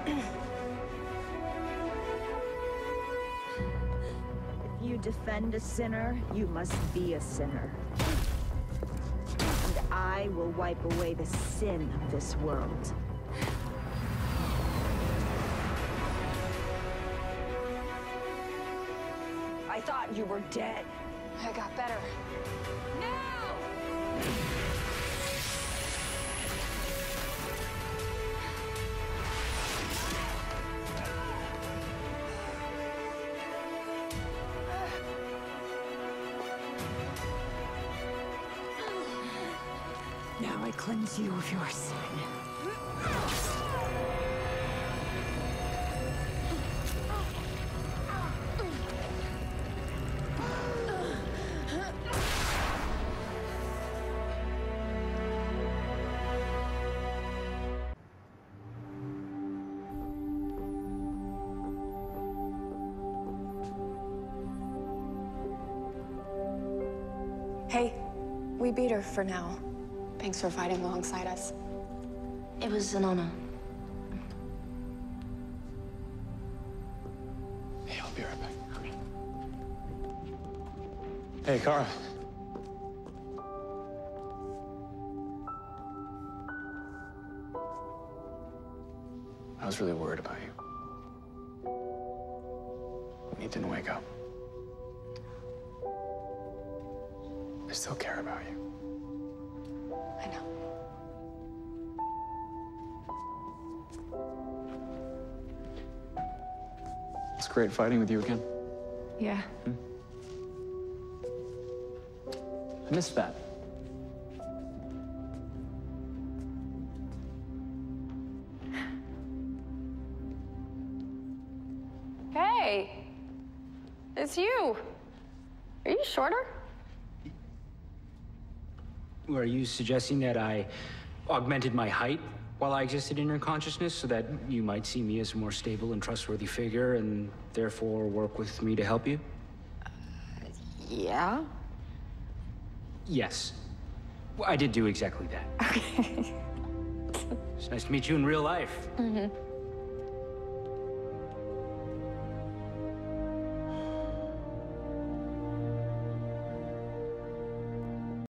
If you defend a sinner, you must be a sinner. And I will wipe away the sin of this world. I thought you were dead. I got better. Now I cleanse you of your sin. Hey, we beat her for now. Thanks for fighting alongside us. It was an honor. Hey, I'll be right back. Okay. Hey, Kara. I was really worried about you. When you didn't wake up. I still care about you. I know. It's great fighting with you again. Yeah. I missed that. Hey, it's you. Are you shorter? Are you suggesting that I augmented my height while I existed in your consciousness so that you might see me as a more stable and trustworthy figure and therefore work with me to help you? Yeah. Yes. Well, I did do exactly that. Okay. It's nice to meet you in real life. Mm-hmm.